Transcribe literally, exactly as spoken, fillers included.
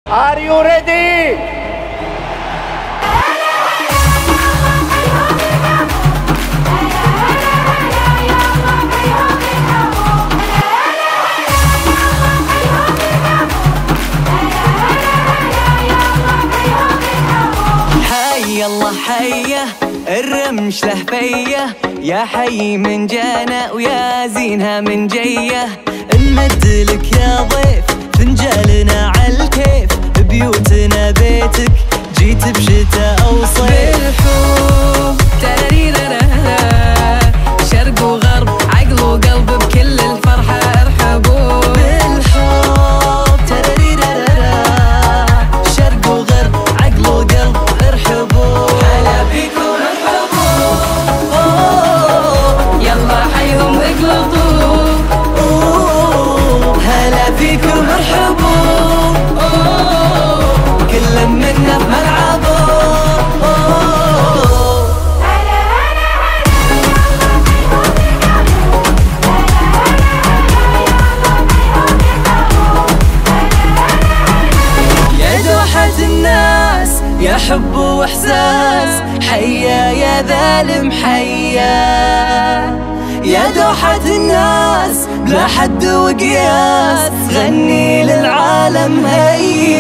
Are you ready? حي الله حيه الرمش له فيه، يا حي من جانا ويا زينها من جيه. نمد لك يا ضيف فنجالنا عالكيف، بيوتنا بيتك جيت بشتاء او صيف. بالحب تراريرارا شرق وغرب عقل وقلب بكل الفرحة ارحبوا. بالحب تراريرارا شرق وغرب عقل وقلب ارحبوا. هلا بيكم ارحبوا يلا حيهم اقلطوا. هلا فيكم ارحبوا كل منا بملعبه. يا دوحة الناس يا حب واحساس، حيا يا ذا المحيا. يا دوحة الناس بلا حد وقياس، غني للعالم هيا.